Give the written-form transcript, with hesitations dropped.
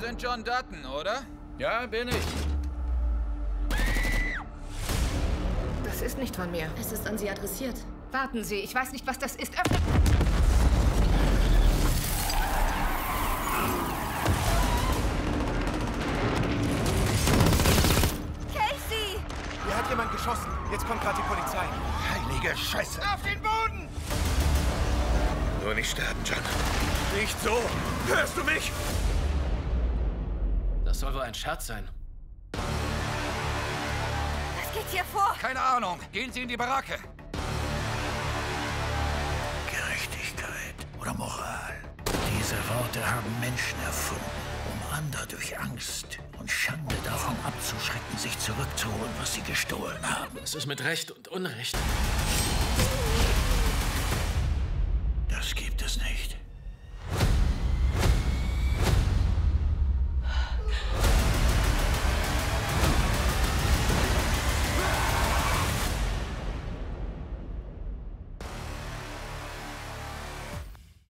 sind John Dutton, oder? Ja, bin ich. Das ist nicht von mir. Es ist an Sie adressiert. Warten Sie, ich weiß nicht, was das ist. Öffnen! Casey! Hier hat jemand geschossen. Jetzt kommt gerade die Polizei. Heilige Scheiße! Auf den Boden! Nur nicht sterben, John. Nicht so! Hörst du mich? Das soll wohl ein Scherz sein. Was geht hier vor? Keine Ahnung. Gehen Sie in die Baracke. Gerechtigkeit oder Moral. Diese Worte haben Menschen erfunden, um andere durch Angst und Schande davon abzuschrecken, sich zurückzuholen, was sie gestohlen haben. Es ist mit Recht und Unrecht.